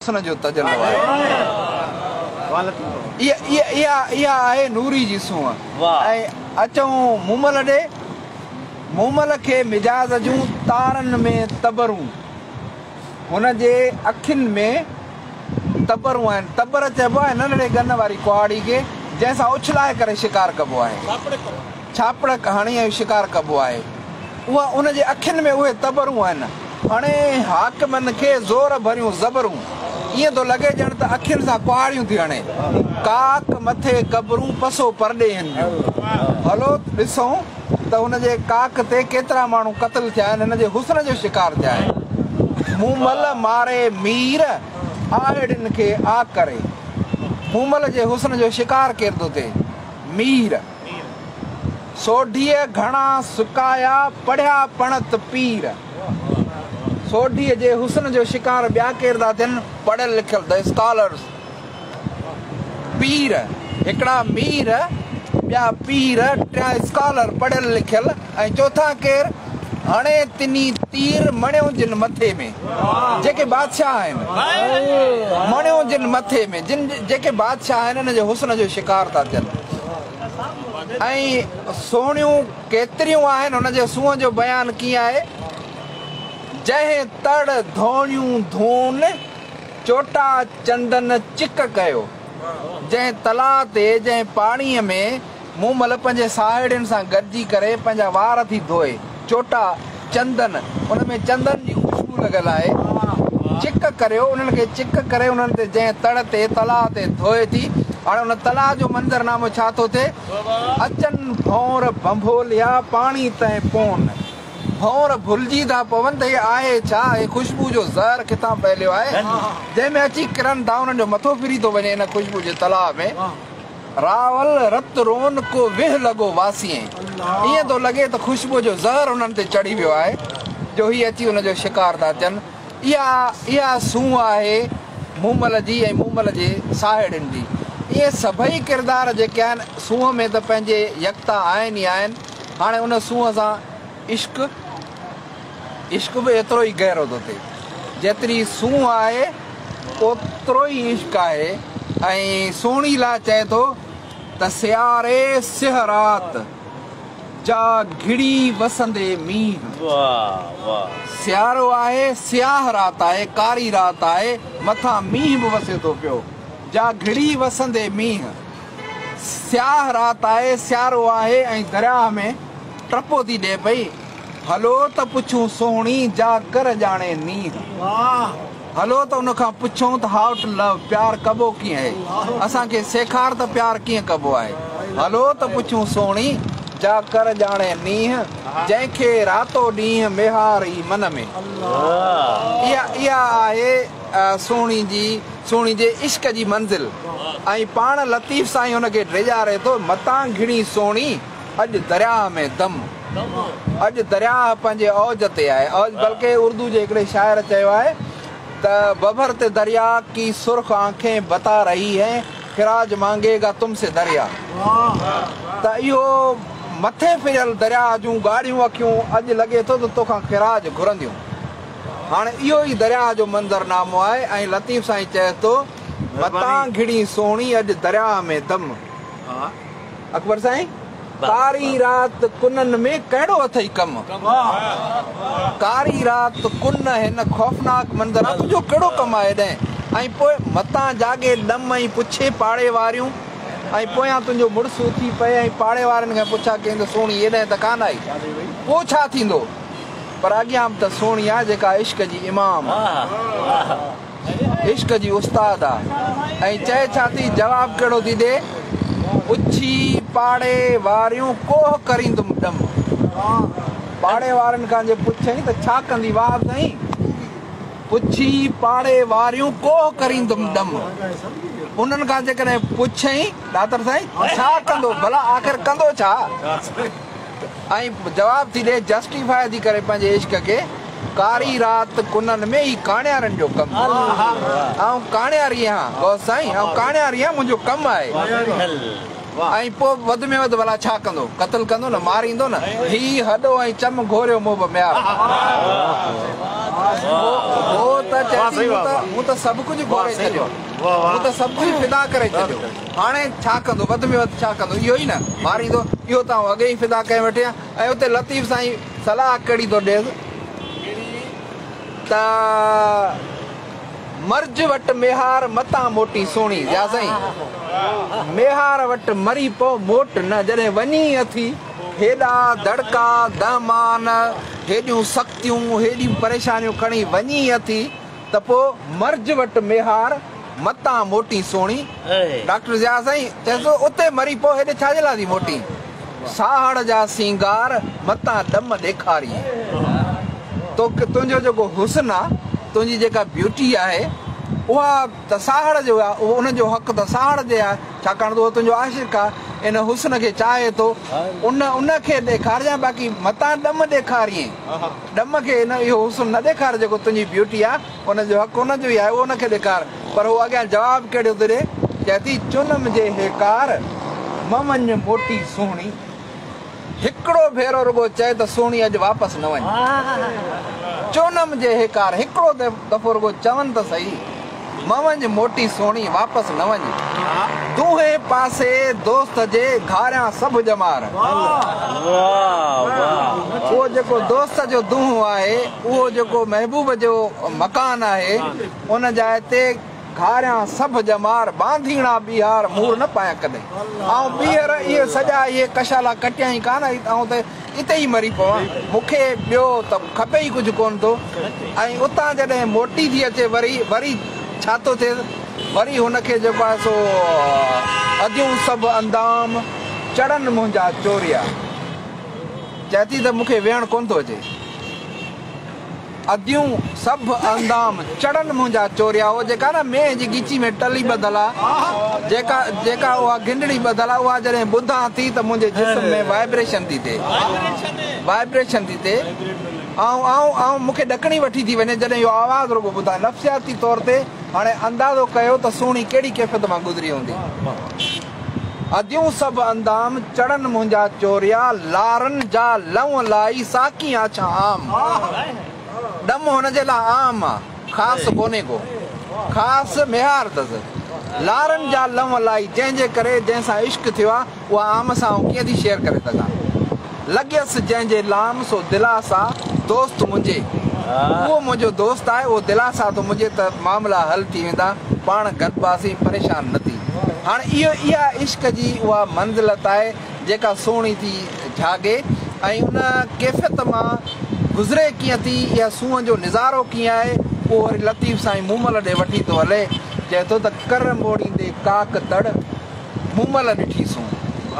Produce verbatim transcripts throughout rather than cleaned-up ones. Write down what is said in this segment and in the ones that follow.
हुस्न जो तजुर्बो आहे। इहा इहा इहा इहा आहे नूरी जी सूंहं। ऐं अचूं मूमल ॾे। मूमल खे मिजाज़ जूं तारनि में तबरूं, हुन जे अखियुनि में तबरूं आहिनि। तबर चइबो आहे नंढड़े गन वारी कुहाड़ी खे जंहिंसां उछलाए करे शिकार कबो आहे, छापड़ हणी ऐं शिकार कबो आहे। उहा उन जे अखियुनि में उहे तबरूं आहिनि। हाणे हाकिमनि खे ज़ोर भरियूं ज़बरूं, ईअं थो लॻे ॼण त अखियुनि सां कुहाड़ियूं थी हणे। काक मथे कबरूं पसो परॾे आहिनि। हलो ॾिसूं त हुन जे काक ते केतिरा माण्हू क़त्ल थिया आहिनि, हिन जे हुस्न जो शिकार थिया आहिनि। मूमल मारे मीर आहड़ियुनि खे आ करे। मूमल जे हुस्न जो शिकार केरु थो थिए? मीर। सोढीअ घणा सुकाया पढ़िया पणत पीर। सोढीअ जे हुस्न जो शिकार ॿिया केरु था थियनि? पढ़ियल लिखियल द स्कॉलर्स। पीर हिकिड़ा मीर, ॿिया पीर, टिया स्कॉलर पढ़ियल लिखियल, ऐं चौथा केरु? हाणे तिनी तीर मणियो जिन मथे में, जेके बादशाह आहिनि मणियो जिन मथे में, जिन जेके बादशाह आहिनि हिन जे हुस्न जो शिकार था थियनि। ऐं सोणियूं केतिरियूं आहिनि, हुन जे सूंहं जो बयानु कीअं आहे? जंहिं तड़ धोणियूं धून चोटा चंदन चिक कयो। जंहिं तलाउ ते, जंहिं पाणीअ में मूमल पंहिंजे साहेड़ियुनि सां गॾिजी करे पंहिंजा वार थी धोए, चोटा चंदन, उन में चंदन जी ख़ुशबू लॻल आहे, चिक करियो, उन्हनि खे चिक करे उन्हनि ते जंहिं तड़ ते तलाउ ते धोए थी। हाणे उन तलाउ जो मंज़रनामो छा थो थिए? अचनि भौर बंभोलिया पाणी तंहिं पोन। भौर भुलिजी था पवनि त इहे आहे छा? हे ख़ुशबू जो ज़हर किथां फैलियो आहे, जंहिंमें अची किरनि था उन्हनि जो मथो फिरी थो वञे हिन ख़ुशबू जे तलाउ में। रावल रत रोन को विह लॻो वासीअ। ईअं थो लॻे त ख़ुशबू जो ज़हर उन्हनि ते चढ़ी वियो आहे जो हीअ अची हुनजो शिकार था थियनि। इहा इहा सूंहं आहे मूमल जी ऐं मूमल जे साहेड़ियुनि जी। इहे सभई किरदार जेके आहिनि सूंहं में त पंहिंजे यकता आहिनि ई आहिनि। हाणे उन सूंहं सां इश्क इश्क बि एतिरो ई गहरो थो थिए। जेतिरी सूंहं आहे ओतिरो ई इश्क आहे। ऐं सोणी लाइ चए थो त सियारे सिह रात जा घिड़ी वसंदे मींहुं। सियारो आहे, सियाह रात आहे, कारी रात आहे, मथां मींहुं बि वसे थो पियो। जा घिड़ी वसंदे मींहुं। सियाह रात आहे, सियारो आहे, ऐं दरिया में टपो थी ॾिए पई। हलो त पुछूं सोहणी जा कर ॼाणे नींहुं। हलो त उन खां पुछूं त हाउ टू लव, प्यार कबो कीअं आहे, असांखे सेखार त प्यार कीअं कबो आहे। हलो त पुछूं सोहणी जा कर ॼाणे नींहुं, जंहिंखे रातो ॾींहुं मेहार ई मन में। इहा इहा आहे सोहणी जी सोहणी जे इश्क जी मंज़िल। ऐं पाण लतीफ़ साईं हुनखे ड्रिजारे थो, मतां घिणी सोहणी अॼु दरिया में दम। अॼु दरिया पंहिंजे औज ते आहे। औज बल्कि उर्दू जे हिकिड़े शाइर चयो आहे त बबर ते दरिया की सुर्ख आंखें बता रही है, खिराज मांगेगा तुमसे दरिया। त इहो मथे फिरियल दरिया जूं ॻाढ़ियूं अखियूं अॼु लॻे थो त तोखां खिराज घुरंदियूं। हाणे इहो ई दरिया जो मंज़रनामो आहे। ऐं लतीफ़ साईं चए थो मतां घिड़ी सोहणी अॼु दरिया में दम। अकबर साईं, कारी रात कुननि में कहिड़ो अथई कमु? कारी रात कुन हिन ख़ौफ़नाक मंज़र आहे, तुंहिंजो कहिड़ो कमु आहे हेॾे? ऐं पोइ मतां जागे ॾम ऐं पुछे पाड़े वारियूं, ऐं पोयां तुंहिंजो मुड़ुसु उथी पए ऐं पाड़े वारनि खां पुछा कंहिं त सोहणी हेॾे त कान आई, पोइ छा थींदो? पर अॻियां त सोहणी आहे जेका इश्क जी इमाम आहे, इश्क जी उस्ताद आहे। ऐं चए छा थी, जवाबु कहिड़ो थी ॾे? पुछी पाड़े वारियूं कोह करींदुमि ॾम। पाड़े वारनि खां जे पुछई त छा कंदी? वाह साईं, पुछी पाड़े वारियूं कोह करींदुमि ॾम। उन्हनि खां जेकॾहिं पुछई ॾातर साईं छा कंदो, भला आख़िर कंदो छा? ऐं जवाबु थी ॾे जस्टिफाई थी करे पंहिंजे इश्क खे, कारी रात कुननि में ई काणियारनि जो कमु। ऐं काणियारी आहियां गौस साईं, ऐं काणियारी आहियां, मुंहिंजो कमु आहे। ऐं पोइ वधि में वधि भला छा कंदो? क़त्ल कंदो न, मारींदो न। ही हॾो ऐं चम घोरियो मोब म्यार। वो त चई हूं त सब कुछ घोरे छॾियो हूं त सब कुछ फिदा करे छॾियो हाणे छा कंदो वध में वध छा कंदो इहो ई न मारींदो इहो त अॻे ई फिदा कए वेठे ऐं उते लतीफ़ साईं सलाह कहिड़ी थो ॾिएसि त मर्ज वटि मेहार मतां मोटी सोणी या साईं मेहार वटि मरी पो मोट न जॾहिं वञी अथी हेॾा दड़का दहमान हेॾियूं सख़्तियूं हेॾियूं परेशानियूं खणी वञी अथी त पोइ मर्ज वटि मेहार मतां मोटी सोणी डॉक्टर ज़िया साईं चए थो उते मरी पो हेॾे छाजे लाइ थी मोटी साहड़ जा सिंगार मतां ॾम ॾेखारी तो तुंहिंजो जेको हुस्न आहे तुंहिंजी जेका ब्यूटी आहे उहा त साहड़ जो आहे उहो उनजो हक़ त साहड़ ते आहे छाकाणि त उहो तुंहिंजो आशिक़ आहे इन हुस्न खे चाहे थो उन उनखे ॾेखारिजांइ बाक़ी मतां ॾम ॾेखारीं ॾम खे न इहो हुस्न न ॾेखार जेको तुंहिंजी ब्यूटी आहे उनजो हक़ उनजो ई आहे उहो उनखे ॾेखार पर उहो अॻियां जवाबु कहिड़ो थो ॾिए चए थी चुनम जे हेकार ममन मोटी सुहिणी हिकिड़ो भेरो रुगो चए त सुहिणी अॼु वापसि न वञे चोनम जे हेकार हिकिड़ो दफ़ो रुगो चवनि त सही मवंज मोटी सोणी वापसि न वञे दूहे पासे दोस्त जे घारियां सभु जमार उहो जेको दोस्त जो दूंहुं आहे उहो जेको महबूब जो मकान आहे उन जाइ ते घारियां सभु जमार बांधीणा ॿीहार मूर न पायां कॾहिं ऐं ॿीहर इहे सॼा इहे कशाला कटिया ई कान ऐं त इते ई मरी पवां मूंखे ॿियो त खपे ई कुझु कोन थो ऐं उतां जॾहिं मोटी थी अचे वरी वरी छा थो थिए वरी हुनखे जेको आहे सो अदियूं सभु अंदाम चढ़नि मुंहिंजा चोरिया चए थी त मूंखे वेहणु कोन थो अचे अदियूं सभु अंदाम चढ़नि मुंहिंजा चोरिया उहो जेका न मेह जी ॻीची में टली ॿधल आहे जेका जेका उहा गिंडड़ी ॿधल आहे उहा जॾहिं ॿुधां थी त मुंहिंजे जिस्म में वाइब्रेशन थी थिए वाइब्रेशन थी थिए ऐं ऐं ऐं मूंखे ॾकणी वठी थी वञे जॾहिं इहो आवाज़ु रुगो ॿुधां नफ़्सियाती तौर ते हाणे अंदाज़ो कयो त सुहिणी कहिड़ी कैफ़ियत मां गुज़री हूंदी अदियूं सभु अंदाम चढ़नि मुंहिंजा चोरिया लारनि जा लव लाई साकी आछा आम ॾम हुनजे लाइ आम आहे ख़ासि कोन्हे को ख़ासि मेहार अथसि लारनि जा लव लाई जंहिंजे करे जंहिंसां इश्क थियो आहे उहा आम सां कीअं थी शेयर करे सघां लॻियसि जंहिंजे लाम सो दिलास आहे दोस्त मुंहिंजे उहो मुंहिंजो दोस्त आहे उहो दिलास आहे त मुंहिंजे त मामला हल थी वेंदा पाण गॾिबासीं परेशान न थी हाणे इहो इहा इश्क जी उहा मंज़िलत आहे जेका सुहिणी थी जागे ऐं उन कैफ़ियत मां गुज़रे कीअं थी इहा सूंहं जो नज़ारो कीअं आहे उहो वरी लतीफ़ साईं मूमल ॾे वठी थो हले चए थो त कर मोड़ींदे काक तड़ मूमल ॾिठी सूं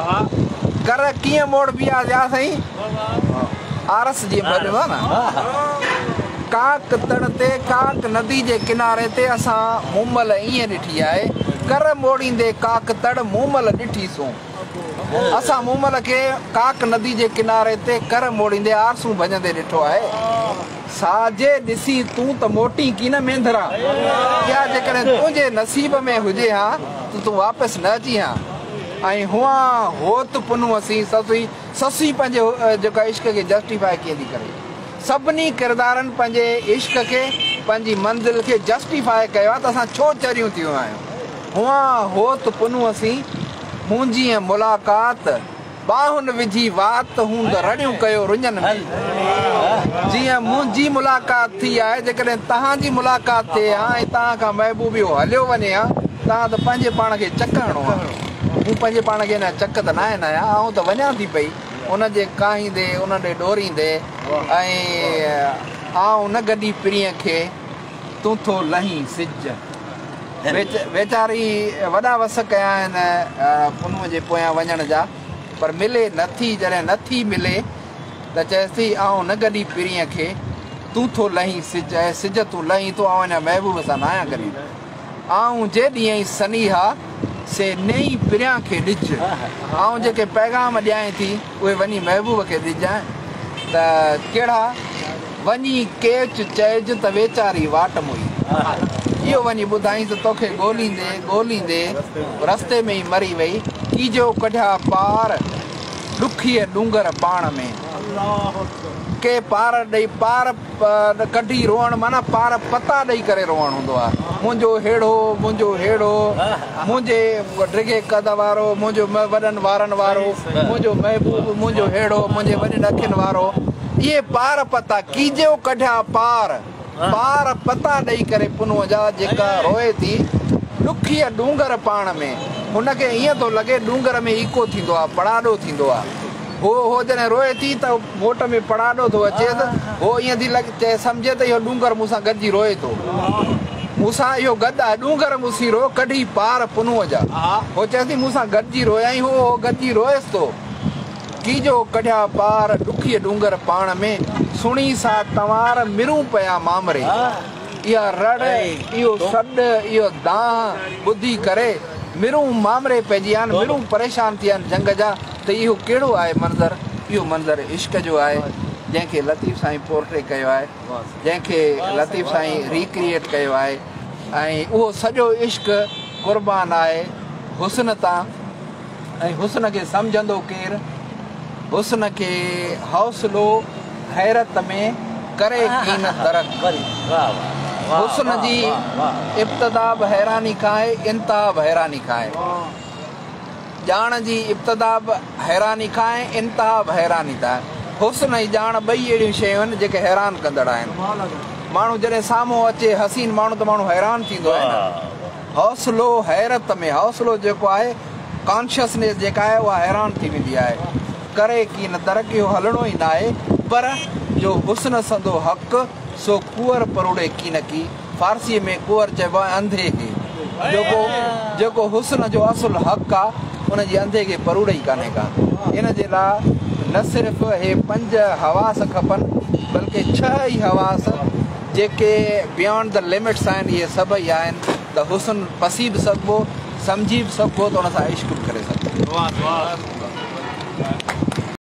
कर कीअं मोड़बी आहे या साईं आरस जी ॿधियो आहे न काक तड़ ते काक नदी जे किनारे ते असां मूमल ईअं ॾिठी आहे कर मोड़ींदे काक तड़ मूमल ॾिठी सूं असां मूमल खे काक नदी जे किनारे ते कर मोड़ींदे आरसूं भॼंदे ॾिठो आहे साजे ॾिसी तूं त मोटी की न मेंधरा इहा जेकॾहिं तुंहिंजे नसीब में हुजे हा त तूं वापसि न अची हा ऐं हुआ होत पुनू असीं ससुई ससी पंहिंजे जेका इश्क खे जस्टिफाई कीअं थी करे सभिनी किरदारनि पंहिंजे इश्क खे पंहिंजी मंज़िल खे जस्टिफाई कयो आहे त असां छो चरियूं थियूं आहियूं हुआ होत पुनू असीं मुंहिंजी मुलाक़ात बाहुनि विझी वात हूं त रड़ियूं कयो रुञनि में जीअं मुंहिंजी मुलाक़ात थी आहे जेकॾहिं तव्हांजी मुलाक़ात थिए हा ऐं तव्हां खां महबूबियो हलियो वञे हा तव्हां त पंहिंजे पाण खे चक हणो आहे मूं पंहिंजे पाण खे न चक त न आहे न आहियां आउं त वञा थी पई उनजे काहींदे उन ॾे ॾोरींदे ऐं आउं न गॾी प्रिय खे तूं थो लहीं सिज वेचारी वॾा वस कया आहिनि पुनूअ जे पोयां वञण जा पर मिले नथी जॾहिं नथी मिले त चएसि थी आउं न गॾी पिरीअ खे तूं थो लहीं सिज ऐं सिज तूं लहीं थो आउं अञा महबूब सां न आहियां गॾी आउं जे ॾींहं सनीहा से नई पिरियां खे ॾिज आउं जेके पैगाम ॾियां थी उहे वञी महबूब खे ॾिजांइ त कहिड़ा वञी केच चइज त वेचारी वाट मुई इहो वञी ॿुधाई त तोखे ॻोल्हींदे ॻोल्हींदे रस्ते में ई मरी वई कीजो कढिया पार ॾुखीअ डूंगर पाण में के पार ॾेई पार कढी रोअण माना पार पता ॾेई करे रोअण हूंदो आहे। मुंहिंजो हेड़ो मुंहिंजो हेड़ो मुंहिंजे ड्रिगे कद वारो मुंहिंजो वॾनि वारनि वारो मुंहिंजो महबूब मुंहिंजो हेड़ो मुंहिंजे वॾनि अखियुनि वारो। इहे पार पता कीजो कढिया पार पार पता ॾेई करे पुनूअ जा जेका रोए थी ॾुखी डूंगर पाण में हुनखे ईअं थो लॻे डूंगर में ईको थींदो आहे पड़ाॾो थींदो आहे। हो हो जॾहिं रोए थी त मोट में पड़ाॾो थो अचे त हो ईअं थी लॻे चए सम्झे त इहो डूंगर मूंसां गॾिजी रोए थो मूंसां इहो गॾु आहे डूंगर मूंसी रो कढी पार पुनूअ जा। हो चए थी मूंसां गॾिजी रोयाई हो हो गॾिजी रोएसि थो कीजो कढिया पार ॾुखी डूंगर पाण में सुणी सा तवार मिरूं पिया मामरे। इहा रड़ इहो सॾ इहो दाह ॿुधी करे मिरूं मामरे पइजी विया आहिनि मिरूं परेशान थी विया आहिनि जंग जा। त इहो कहिड़ो आहे मंज़र इहो मंज़र इश्क जो आहे जंहिंखे लतीफ़ साईं पोर्ट्रे कयो आहे जंहिंखे लतीफ़ साईं रिक्रिएट कयो आहे ऐं उहो सॼो इश्क क़ुर्बान आहे हुस्न तां ऐं हुस्न खे सम्झंदो केरु हुस्न खे हौसलो हैरत में करे कीन दरक। हुस्न जी इब्तिदा बि हैरानी खां आहे इंतिहा बि हैरानी खां आहे। ॼाण जी इब्तिदा बि हैरानी खां आहे इंतिहा बि हैरानी था आहे। हुस्न ऐं ॼाण ॿई अहिड़ियूं शयूं आहिनि जेके हैरान कंदड़ आहिनि। माण्हू जॾहिं साम्हूं अचे हसीन माण्हू त माण्हू हैरान थींदो आहे न। हौसलो हैरत में हौसलो जेको आहे कॉन्शियसनेस जेका आहे उहा हैरान थी वेंदी आहे करे की न दरक इहो हलणो ई न आहे पर जो हुस्न संदो हक़ सो कुंवर परोड़े की न की फारसीअ में कुंवर चइबो आहे अंधे खे जेको जेको हुस्न जो असुल हक़ आहे उनजी अंधे खे परोड़े ई कान्हे का। इन जे लाइ न सिर्फ़ु हे पंज हवास खपनि बल्कि छह ई हवास जेके बियॉन्ड द लिमिट्स आहिनि इहे सभई आहिनि त हुस्न पसी बि सघिबो सम्झी बि सघिबो त हुन सां इश्क बि करे सघिबो।